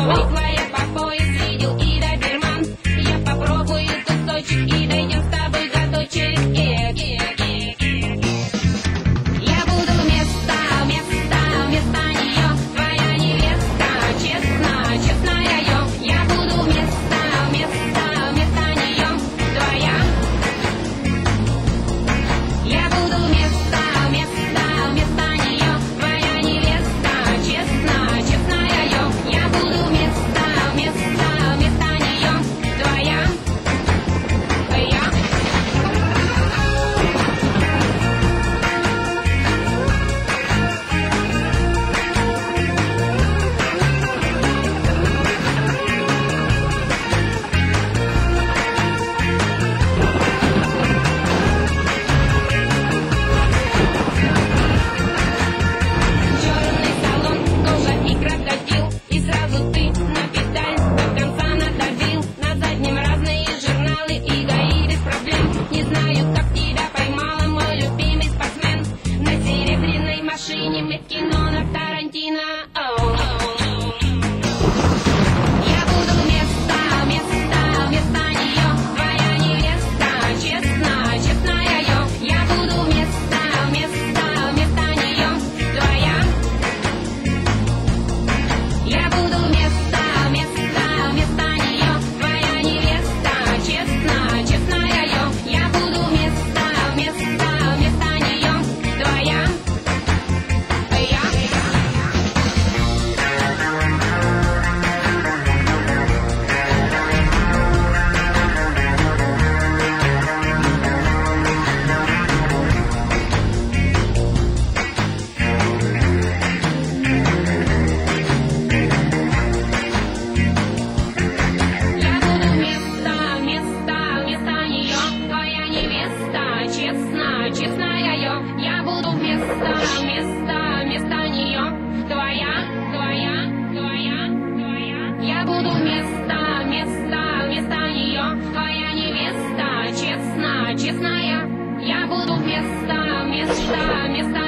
Пухлая по пояс, видел и доберман. Я попробую кусочек и дойдем с тобой до точек. Я буду вместо нее твоя невеста, честная я. Я буду вместо нее твоя. Я буду вместо нее твоя невеста, честная я. Я буду вместо нее твоя. Черный салон, кожа и крокодил. И сразу ты на педаль до конца надавил. На заднем разные журналы и ГАИ без проблем. Не знаю, как тебя поймала, мой любимый спортсмен. На серебряной машине мы в кино на Тарантино. Я буду вместо нее твоя невеста, честная я. Я буду вместо нее твоя. Я буду вместо нее твоя невеста, честная я. Я буду вместо нее твоя. Я буду вместо нее твоя невеста, честная я. Я буду вместо нее твоя. Я буду вместо нее твоя невеста, честная. Я буду вместо